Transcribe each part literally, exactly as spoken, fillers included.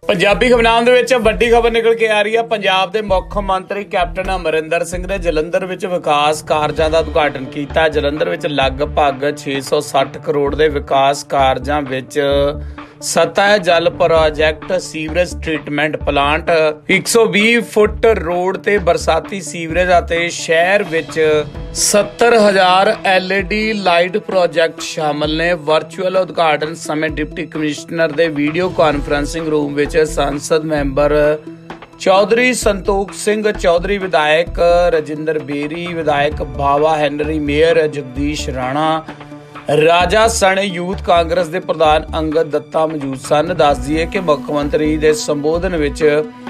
पंजाबी खबरां दे विच वड्डी खबर निकल के आ रही है। पंजाब के मुख मंत्री कैप्टन अमरिंदर सिंह ने जलंधर विच विकास कारजां दा उद्घाटन किया। जलंधर विच लगभग छे सौ सठ करोड़ के विकास कारजां विच सतह जल प्रोजैक्ट, सीवरेज ट्रीटमेंट प्लांट, एक सौ बीस फुट रोड ते बरसाती सीवरेज अते शहर विच सत्तर हजार L E D light project शामिल ने। वर्चुअल उद्घाटन समय डिप्टी कमिश्नर दे वीडियो कॉन्फ्रेंसिंग रूम विच संसद मैंबर चौधरी संतोख सिंह चौधरी, विधायक रजिंदर बेरी, विधायक बावा हैनरी, मेयर जगदीश राणा, राजा सण यूथ कांग्रेस के प्रधान अंगद दत्ता मौजूद सन। दस दिए कि मुख्यमंत्री के संबोधन विच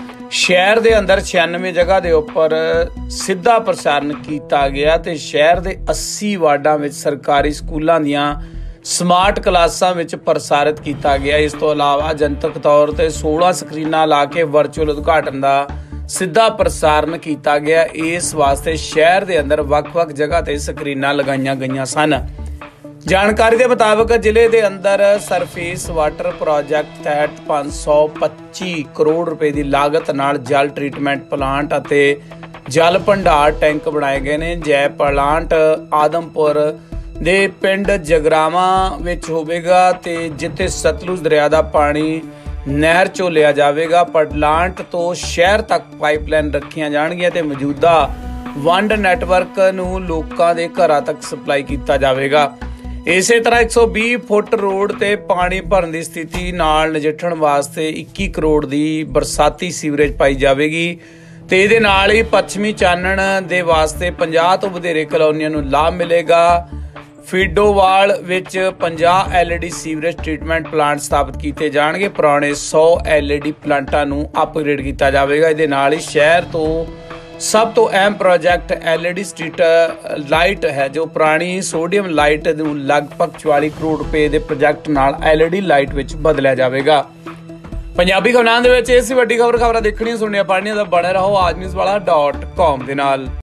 शहर के अंदर छियानवे जगह के उपर सीधा प्रसारण किया गया ते शहर के अस्सी वार्डां विच सरकारी स्कूलों दीआं स्मार्ट क्लासां विच प्रसारित किया गया। इस तो इलावा जनतक तौर पर सोलह स्क्रीनां ला के वर्चुअल उद्घाटन का सीधा प्रसारण किया गया। इस वास्ते शहर के अंदर वख-वख जगह ते स्क्रीनां लगाईयां गईयां सन। जानकारी के मुताबिक जिले के अंदर सरफेस वाटर प्रोजैक्ट तहत पाँच सौ पच्ची करोड़ रुपए की लागत नाल जल ट्रीटमेंट प्लांट अते जल भंडार टैंक बनाए गए हैं। जै प्लांट आदमपुर दे पिंड जगरावा विच होवेगा ते जिथे सतलुज दरिया का पानी नहर चों लिया जाएगा। प्लांट तो शहर तक पाइपलाइन रखियां जाणगियां ते मौजूदा वंड नैटवर्क नूं लोकां दे घरां तक सप्लाई किया जाएगा। इस तरह एक सौ बीस फुट रोड ते पानी भरन की स्थिति नाल नजिठण वास्ते इक्की करोड़ की बरसाती सीवरेज पाई जाएगी ते इहदे नाल ही पश्चिमी चानण दे वास्ते पचास तो वधेरे कलोनियां नूं लाभ मिलेगा। फीडोवाल विच पचास L E D sewerage treatment plant स्थापित किए जाएंगे। पुराने सौ एल ई डी प्लांटां नूं अपग्रेड किया जाएगा। इहदे नाल ही शहर तो सब तो अहम project L E D street light है, जो पुरानी सोडियम लाइट लगभग चौवाली करोड़ रुपए के प्रोजैक्ट नाल एल ई डी लाइट विच बदलिया जाएगा। पंजाबी खबरां दे विच इस वड्डी खबर खबरां देखणियां सुणनियां पढ़नियां तां बने रहो आज न्यूज़ वाला डॉट कॉम दे नाल।